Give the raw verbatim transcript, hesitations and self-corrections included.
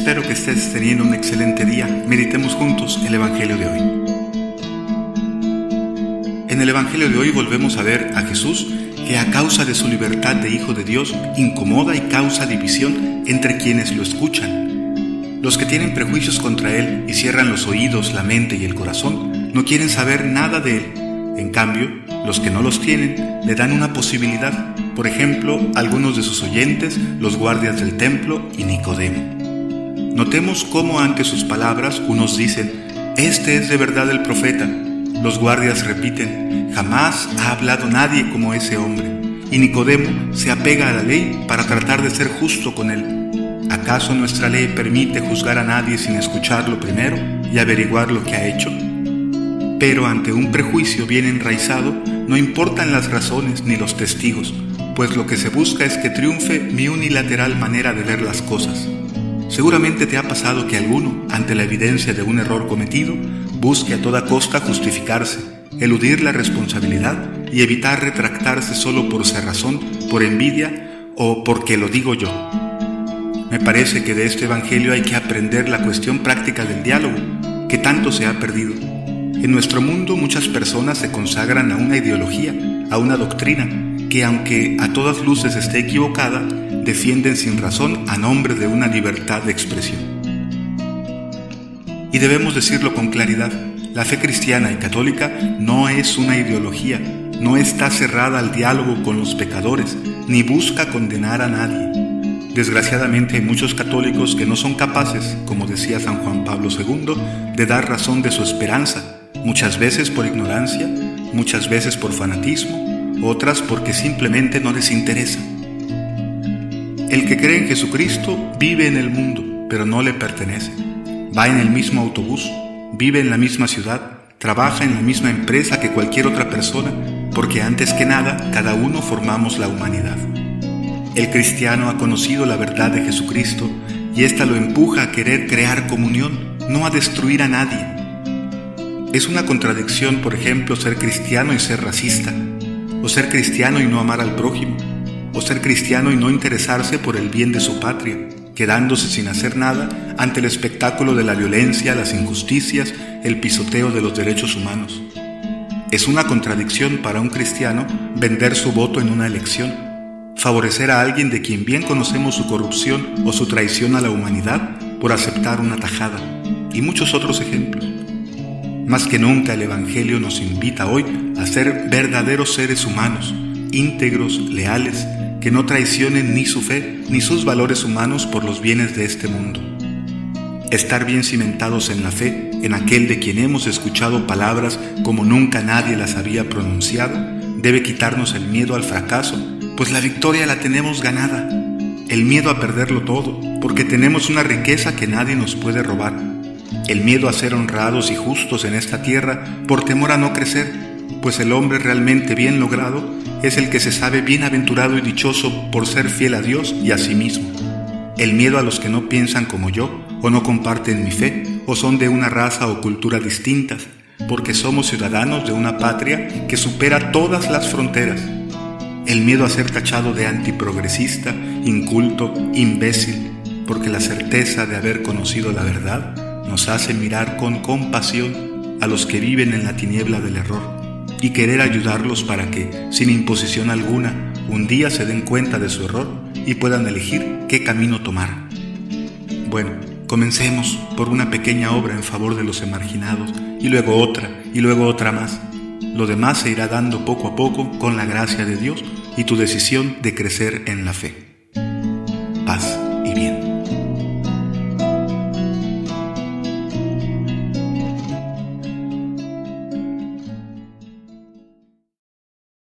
espero que estés teniendo un excelente día. Meditemos juntos el Evangelio de hoy. En el Evangelio de hoy volvemos a ver a Jesús que a causa de su libertad de Hijo de Dios incomoda y causa división entre quienes lo escuchan. Los que tienen prejuicios contra Él y cierran los oídos, la mente y el corazón no quieren saber nada de Él. En cambio, los que no los tienen le dan una posibilidad. Por ejemplo, algunos de sus oyentes, los guardias del templo y Nicodemo. Notemos cómo ante sus palabras unos dicen: «Este es de verdad el profeta». Los guardias repiten: «Jamás ha hablado nadie como ese hombre». Y Nicodemo se apega a la ley para tratar de ser justo con él. ¿Acaso nuestra ley permite juzgar a nadie sin escucharlo primero y averiguar lo que ha hecho? Pero ante un prejuicio bien enraizado, no importan las razones ni los testigos, pues lo que se busca es que triunfe mi unilateral manera de ver las cosas. Seguramente te ha pasado que alguno, ante la evidencia de un error cometido, busque a toda costa justificarse, eludir la responsabilidad y evitar retractarse solo por cerrazón, por envidia o porque lo digo yo. Me parece que de este Evangelio hay que aprender la cuestión práctica del diálogo, que tanto se ha perdido. En nuestro mundo muchas personas se consagran a una ideología, a una doctrina, que aunque a todas luces esté equivocada, defienden sin razón a nombre de una libertad de expresión. Y debemos decirlo con claridad: la fe cristiana y católica no es una ideología, no está cerrada al diálogo con los pecadores, ni busca condenar a nadie. Desgraciadamente hay muchos católicos que no son capaces, como decía San Juan Pablo segundo, de dar razón de su esperanza, muchas veces por ignorancia, muchas veces por fanatismo, otras porque simplemente no les interesa. El que cree en Jesucristo vive en el mundo, pero no le pertenece. Va en el mismo autobús, vive en la misma ciudad, trabaja en la misma empresa que cualquier otra persona, porque antes que nada, cada uno formamos la humanidad. El cristiano ha conocido la verdad de Jesucristo y ésta lo empuja a querer crear comunión, no a destruir a nadie. Es una contradicción, por ejemplo, ser cristiano y ser racista, o ser cristiano y no amar al prójimo, o ser cristiano y no interesarse por el bien de su patria, quedándose sin hacer nada ante el espectáculo de la violencia, las injusticias, el pisoteo de los derechos humanos. Es una contradicción para un cristiano vender su voto en una elección, favorecer a alguien de quien bien conocemos su corrupción o su traición a la humanidad por aceptar una tajada, y muchos otros ejemplos. Más que nunca el Evangelio nos invita hoy a ser verdaderos seres humanos, íntegros, leales, que no traicionen ni su fe ni sus valores humanos por los bienes de este mundo. Estar bien cimentados en la fe, en aquel de quien hemos escuchado palabras como nunca nadie las había pronunciado, debe quitarnos el miedo al fracaso, pues la victoria la tenemos ganada. El miedo a perderlo todo, porque tenemos una riqueza que nadie nos puede robar. El miedo a ser honrados y justos en esta tierra por temor a no crecer, pues el hombre realmente bien logrado es el que se sabe bienaventurado y dichoso por ser fiel a Dios y a sí mismo. El miedo a los que no piensan como yo, o no comparten mi fe, o son de una raza o cultura distintas, porque somos ciudadanos de una patria que supera todas las fronteras. El miedo a ser tachado de antiprogresista, inculto, imbécil, porque la certeza de haber conocido la verdad nos hace mirar con compasión a los que viven en la tiniebla del error y querer ayudarlos para que, sin imposición alguna, un día se den cuenta de su error y puedan elegir qué camino tomar. Bueno, comencemos por una pequeña obra en favor de los emarginados, y luego otra, y luego otra más. Lo demás se irá dando poco a poco con la gracia de Dios y tu decisión de crecer en la fe.